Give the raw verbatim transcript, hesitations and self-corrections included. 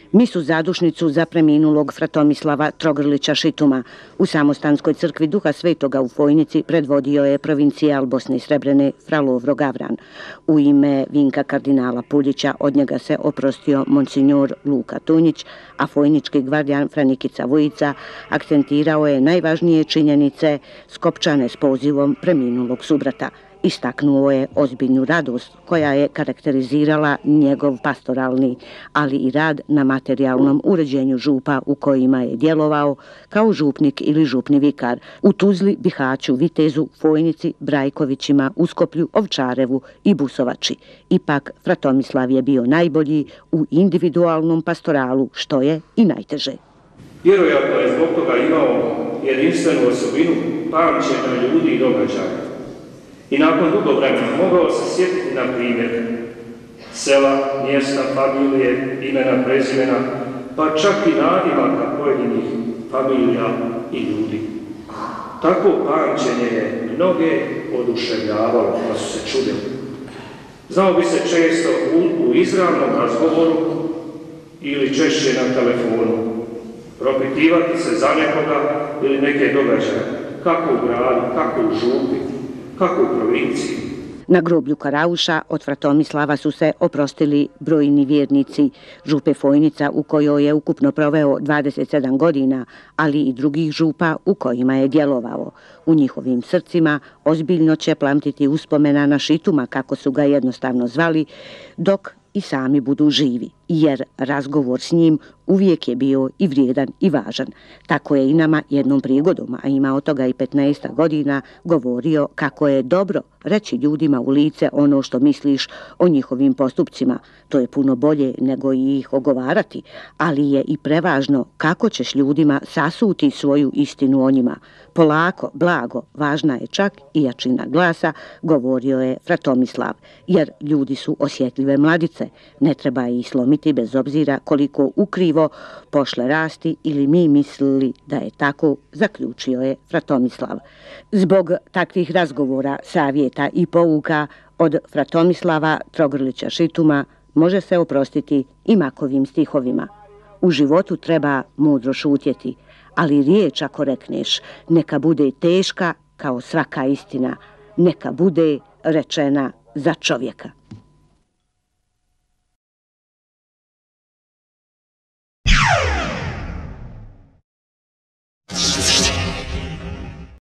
Misu zadušnicu za preminulog Fratomislava Trogrlića Šituma u Samostanskoj crkvi Duha Svetoga u Fojnici predvodio je provincijal Bosne i Srebrene fra Lovro Gavran. U ime Vinka kardinala Puljića od njega se oprostio monsignor Luka Tunjić, a fojnički gvardijan fra Nikica Vujica akcentirao je najvažnije činjenice skopčane s pozivom preminulog subrata. Istaknuo je ozbiljnu radost koja je karakterizirala njegov pastoralni, ali i rad na materijalnom uređenju župa u kojima je djelovao kao župnik ili župni vikar u Tuzli, Bihaću, Vitezu, Fojnici, Brajkovićima, Uskoplju, Ovčarevu i Busovači. Ipak Fratomislav je bio najbolji u individualnom pastoralu, što je i najteže. Vjerojatno je zbog toga imao jedinstvenu osobinu pamćenja ljudi i događaja. I nakon dugo vremena mogao se sjetiti, na primjer, sela, mjesta, familije, imena, prezimena, pa čak i nadimaka pojedinih familija i ljudi. Takvo pamćenje je mnoge oduševljavalo, pa su se čudili. Znao bi se često u, u izravnom razgovoru ili češće na telefonu propitivati se za nekoga ili neke događaje, kako u gradu, kako u župi, kako u provinciji. Na groblju Karauša od Fratomislava su se oprostili brojni vjernici župe Fojnica u kojoj je ukupno proveo dvadeset sedam godina, ali i drugih župa u kojima je djelovao. U njihovim srcima ozbiljno će plamtiti uspomena na Šituma, kako su ga jednostavno zvali, dok i sami budu živi, jer razgovor s njim uvijek je bio i vrijedan i važan. Tako je i nama jednom prigodom, a ima od toga i petnaest godina, govorio kako je dobro reći ljudima u lice ono što misliš o njihovim postupcima. To je puno bolje nego ih ogovarati, ali je i prevažno kako ćeš ljudima sasuti svoju istinu o njima. Polako, blago, važna je čak i jačina glasa, govorio je Fratomislav, jer ljudi su osjetljive mladice, ne treba ih slomiti bez obzira koliko ukrivo pošle rasti ili mi mislili da je tako, zaključio je Fratomislav. Zbog takvih razgovora, savjeta i pouka od Fratomislava Trogrlića Šituma može se oprostiti i makovim stihovima. U životu treba mudro šutjeti, ali riječ ako rekneš, neka bude teška kao svaka istina, neka bude rečena za čovjeka.